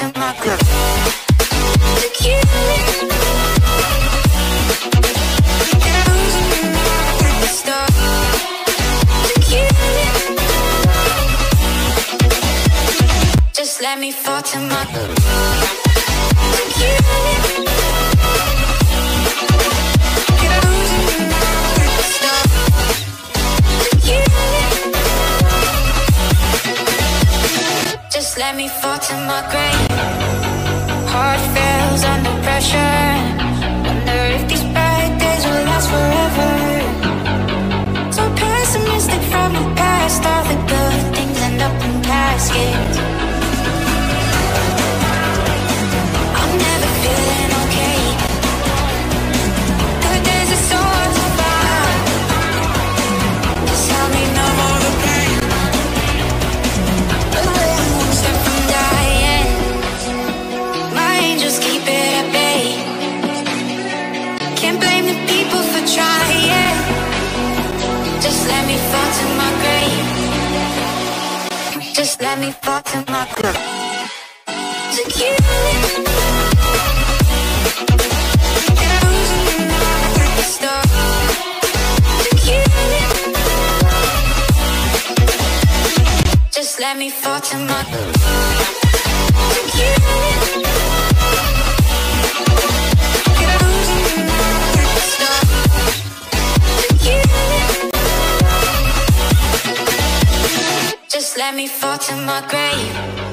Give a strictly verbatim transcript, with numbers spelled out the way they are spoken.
to my grave. Secure. Just let me fall to my Just let me fall to my grave. Heart fails under pressure. Wonder if these bad days will last forever. So pessimistic from the past. All the good things end up in caskets. I'm never feeling okay. Good days are so hard to find. Just help me numb all the pain. One step from dying. My angels keep it at bay. Can't blame the people for trying. Just let me fall to my grave. Just let me fall to my grave. Secure. Just let me fall to my Just let me fall to my grave.